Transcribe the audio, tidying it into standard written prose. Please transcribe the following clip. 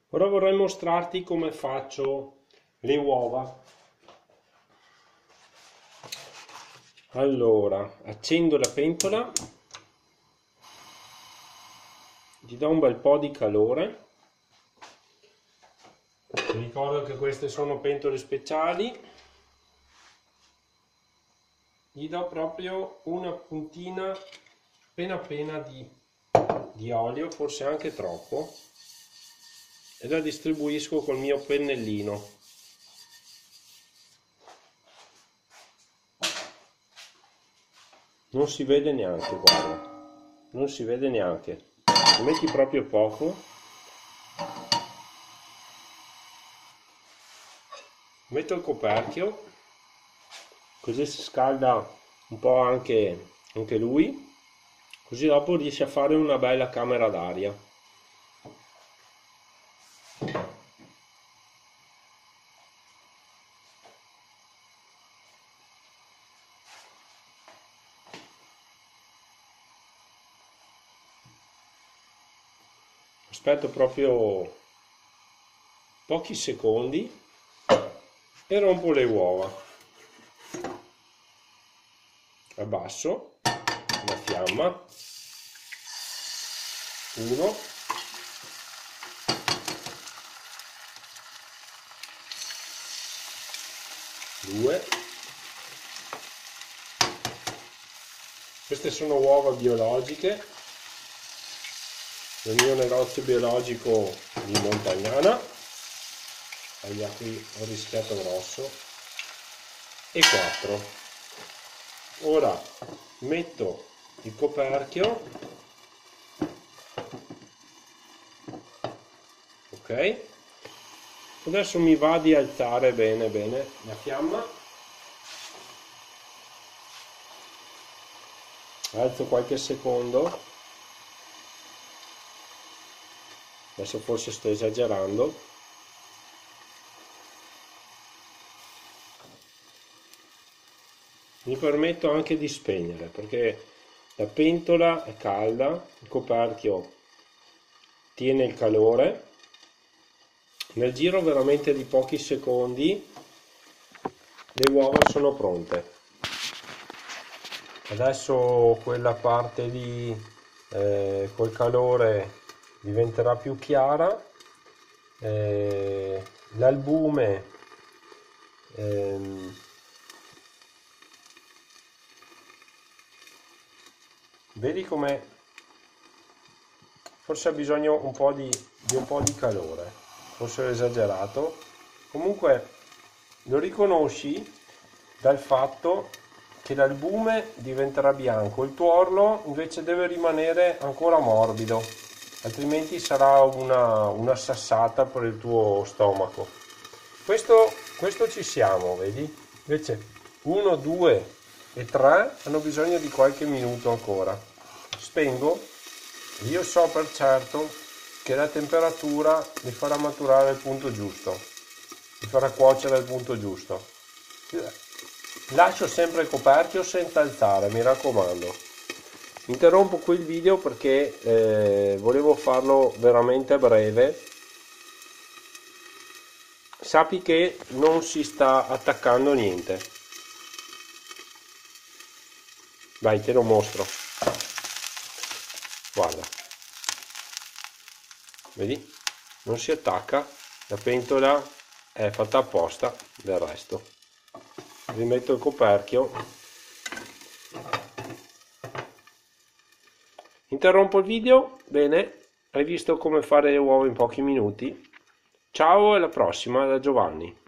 Ora vorrei mostrarti come faccio le uova. Allora, accendo la pentola, gli do un bel po' di calore. Ti ricordo che queste sono pentole speciali. Gli do proprio una puntina appena di olio, forse anche troppo, e la distribuisco col mio pennellino. Non si vede neanche, guarda, non si vede neanche. Ne metti proprio poco. Metto il coperchio, così si scalda un po' anche lui, così dopo riesci a fare una bella camera d'aria. Aspetto proprio pochi secondi e rompo le uova. Abbasso la fiamma. 1, 2. Queste sono uova biologiche del mio negozio biologico di Montagnana. Ahia, qui ho rischiato grosso. E 4. Ora metto il coperchio, ok? Adesso mi va di alzare bene la fiamma. Alzo qualche secondo. Adesso forse sto esagerando. Mi permetto anche di spegnere perché la pentola è calda, il coperchio tiene il calore. Nel giro veramente di pochi secondi le uova sono pronte. Adesso quella parte lì col calore diventerà più chiara, l'albume vedi come forse ha bisogno un po' di calore, forse ho esagerato. Comunque lo riconosci dal fatto che l'albume diventerà bianco, il tuorlo invece deve rimanere ancora morbido, altrimenti sarà una sassata per il tuo stomaco. Questo ci siamo, vedi? Invece 1, 2 e 3 hanno bisogno di qualche minuto ancora. Spengo. Io so per certo che la temperatura li farà maturare al punto giusto, li farà cuocere al punto giusto. Lascio sempre il coperchio senza alzare, mi raccomando. Interrompo qui il video perché volevo farlo veramente breve. Sappi che non si sta attaccando niente. Vai, te lo mostro. Guarda, vedi? Non si attacca, la pentola è fatta apposta del resto. Rimetto il coperchio. Interrompo il video. Bene, hai visto come fare le uova in pochi minuti? Ciao e alla prossima da Giovanni.